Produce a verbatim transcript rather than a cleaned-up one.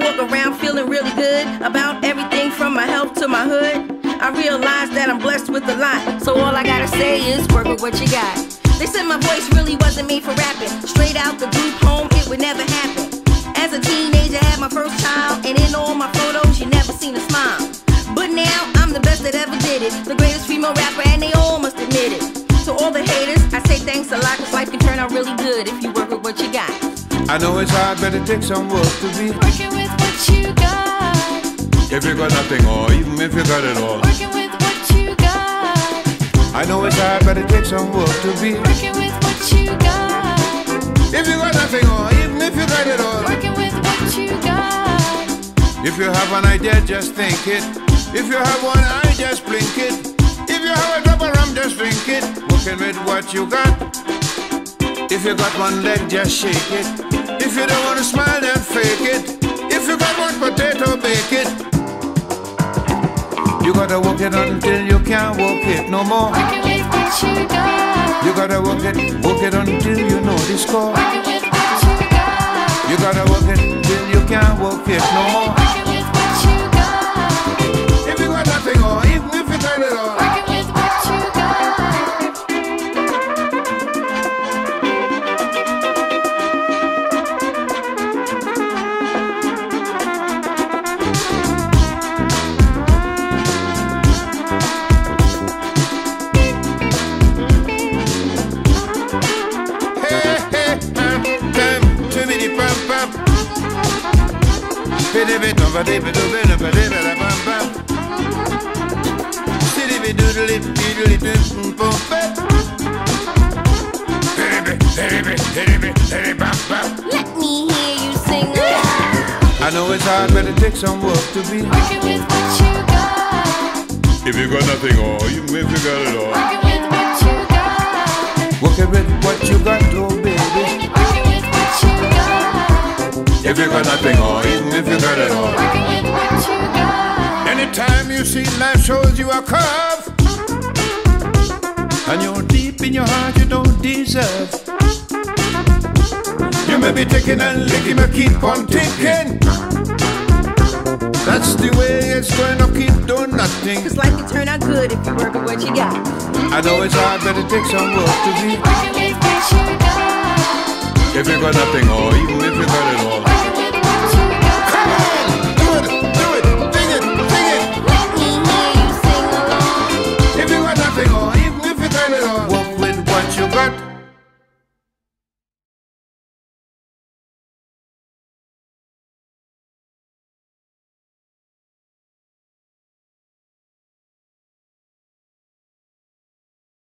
walk around feeling really good about everything from my health to my hood. I realize that I'm blessed with a lot, so all I gotta say is work with what you got. They said my voice really wasn't made for rapping. Straight out the group home, it would never happen. As a teenager, I had my first child, and in all my photos, you never seen a smile. But now, I'm the best that ever did it, the greatest female rapper, and they all must admit it. To all the haters, I say thanks a lot, cause life can turn out really good if you work with what you got. I know it's hard, but it takes some work to be working with what you got. If you got nothing, or even if you got it all, working with what you got. I know it's hard, but it takes some work to be working with what you got. If you got nothing, or even if you got it all, working with what you got. If you have an idea, just think it. If you have one eye, just blink it. If you have a drop of rum, just drink it. Working with what you got. If you got one leg, just shake it. If you don't want to smile, then fake it. If you got one potato, bake it. You gotta work it until you can't work it no more. Working with what you got. You gotta work it, work it until you know the score. Working with what you got. You gotta work it till you can't work it no more. Working with what you got. If you got nothing, or even if you got it all, working with what you got. Let me hear you sing. I know it's hard, but it takes some work to be working with what you got. If you got nothing, or even if you got it all, Working with what you got. working with what you got, oh baby. Working with what you got. If you got nothing, or even if you got it all, Working with what you got. anytime you see life shows you a curve, and you're deep in your heart you don't deserve, you may be taking and licking, but keep on ticking. That's the way it's going to keep doing nothing. Cause life can turn out good if you work with what you got. I know it's hard, but it takes some work to be Working with what you got. if you got nothing, or even if you got it all,